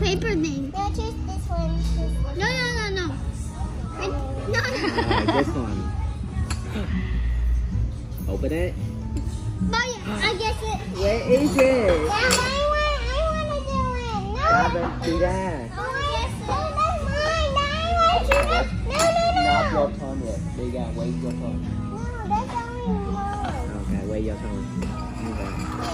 paper thing. No, choose this one. No. No. This one. Open it. But I guess it. Where is it? Yeah, I want to do it. No. Do that. Oh, that's mine. I want to do it. Not No. your turn yet. They got wait your turn. No, that's only mine. Okay, wait your turn. Okay.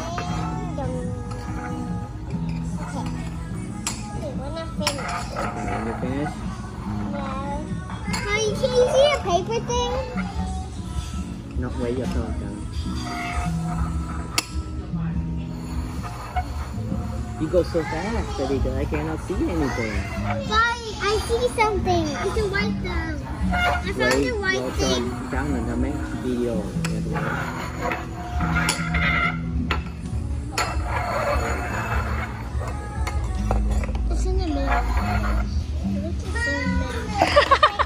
Okay, when I finish. Okay, when you finish. Yeah. Honey, can you see a paper thing? Not wait your turn. You go so fast, baby girl. I cannot see anything. Sorry, I see something. It's a white thing. I found a white thing. Cháu mình làm mấy video. It's in the middle. It's in the middle.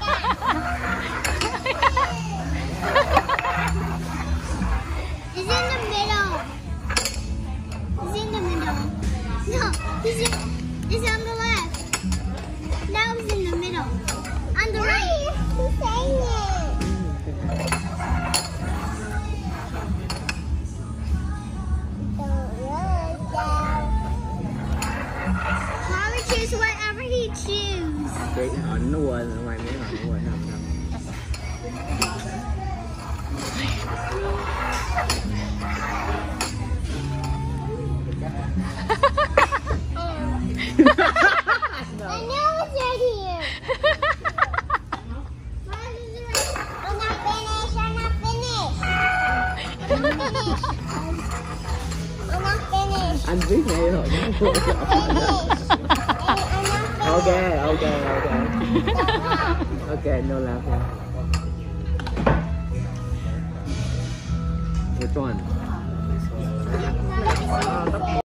It's in the middle. It's in the middle. No, it's on the left. Now it's in the middle. On the right. Who's saying it? Mommy choose whatever he choose. Chị họ nuôi ngoài mấy họ nuôi không? I know it's right here. I'm not finished. I'm not finished. Anh biết ngay rồi. Okay. Okay, no laughing. Which one?